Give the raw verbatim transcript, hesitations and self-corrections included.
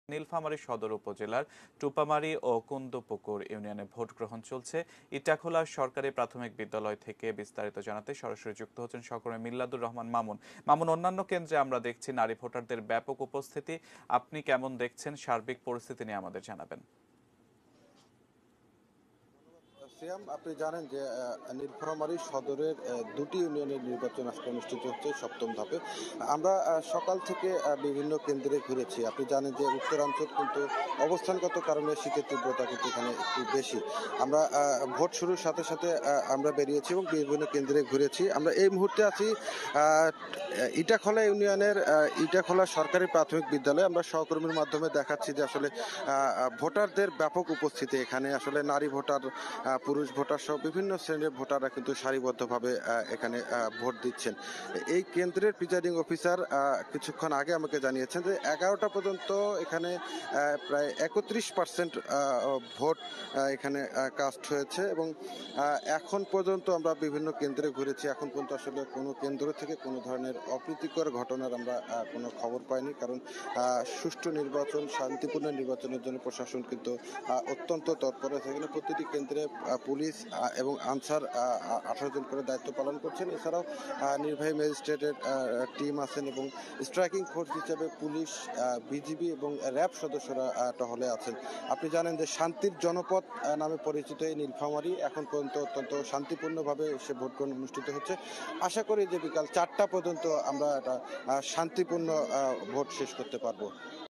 নীলফামারী সদর উপজেলার টুপামারী ও কুন্দপুকুর ইউনিয়নে ভোট গ্রহণ চলছে। ইটাখোলা সরকারি প্রাথমিক বিদ্যালয় থেকে বিস্তারিত জানাতে সরাসরি যুক্ত হচ্ছেন সহকর্মী মিল্লাদুর রহমান মামুন। মামুন, অন্যান্য কেন্দ্রে আমরা দেখছি নারী ভোটারদের ব্যাপক উপস্থিতি। আপনি কেমন দেখছেন? সার্বিক পরিস্থিতি নিয়ে আমাদের জানাবেন। সিয়াম, আপনি জানেন যে নীলফামারী সদরের দুটি ইউনিয়নের নির্বাচন আজকে অনুষ্ঠিত হচ্ছে সপ্তম ধাপে। আমরা সকাল থেকে বিভিন্ন কেন্দ্রে ঘুরেছি। আপনি জানেন যে উত্তরাঞ্চল কিন্তু অবস্থানগত কারণে শীতের তীব্রতা কিন্তু এখানে একটু বেশি। আমরা ভোট শুরুর সাথে সাথে আমরা বেরিয়েছি এবং বিভিন্ন কেন্দ্রে ঘুরেছি। আমরা এই মুহূর্তে আছি ইটাখোলা ইউনিয়নের ইটাখোলা সরকারি প্রাথমিক বিদ্যালয়ে। আমরা সহকর্মীর মাধ্যমে দেখাচ্ছি যে আসলে ভোটারদের ব্যাপক উপস্থিতি এখানে। আসলে নারী ভোটার, পুরুষ ভোটার সহ বিভিন্ন শ্রেণীর ভোটাররা কিন্তু সারিবদ্ধভাবে এখানে ভোট দিচ্ছেন। এই কেন্দ্রের প্রিজাইডিং অফিসার কিছুক্ষণ আগে আমাকে জানিয়েছেন যে এগারোটা পর্যন্ত এখানে প্রায় একত্রিশ পার্সেন্ট ভোট এখানে কাস্ট হয়েছে এবং এখন পর্যন্ত আমরা বিভিন্ন কেন্দ্রে ঘুরেছি। এখন পর্যন্ত আসলে কোনো কেন্দ্র থেকে কোনো ধরনের অপ্রীতিকর ঘটনার আমরা কোনো খবর পাইনি, কারণ সুষ্ঠু নির্বাচন, শান্তিপূর্ণ নির্বাচনের জন্য প্রশাসন কিন্তু অত্যন্ত তৎপর আছে। এখানে প্রতিটি কেন্দ্রে পুলিশ এবং আনসার আঠারো জন করে দায়িত্ব পালন করছেন। এছাড়াও নির্বাহী ম্যাজিস্ট্রেটের টিম আছেন এবং স্ট্রাইকিং ফোর্স হিসেবে পুলিশ, বিজিবি এবং র্যাব সদস্যরা টহলে আছেন। আপনি জানেন যে শান্তির জনপদ নামে পরিচিত এই নীলফামারী এখন পর্যন্ত অত্যন্ত শান্তিপূর্ণভাবে সে ভোট গ্রহণ অনুষ্ঠিত হচ্ছে। আশা করি যে বিকাল চারটা পর্যন্ত আমরা একটা শান্তিপূর্ণ ভোট শেষ করতে পারবো।